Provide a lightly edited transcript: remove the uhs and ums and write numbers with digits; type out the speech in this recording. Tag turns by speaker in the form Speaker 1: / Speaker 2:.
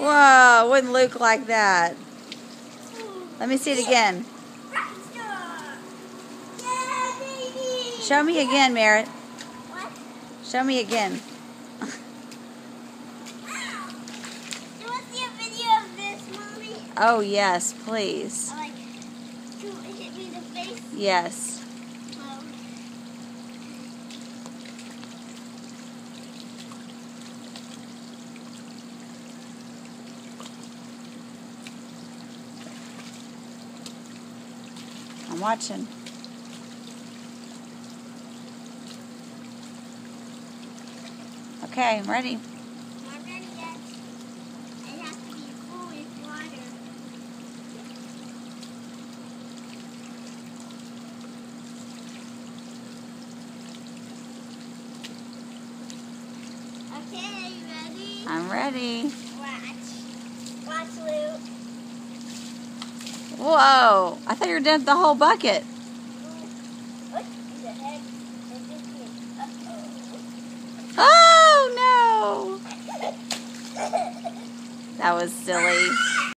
Speaker 1: Whoa, wouldn't Luke like that? Let me see it again. Show me again, Merritt.
Speaker 2: What?
Speaker 1: Show me again.
Speaker 2: You want to see a video of this, Mommy?
Speaker 1: Oh, yes, please.
Speaker 2: I like to hit me in the face.
Speaker 1: Yes. I'm watching. Okay, I'm ready.
Speaker 2: Not ready yet. It has to be full with water. Okay, you ready?
Speaker 1: I'm ready.
Speaker 2: Watch. Watch, Luke.
Speaker 1: Whoa, I thought you were done with the whole bucket.
Speaker 2: Look, the head.
Speaker 1: Oh, no. That was silly.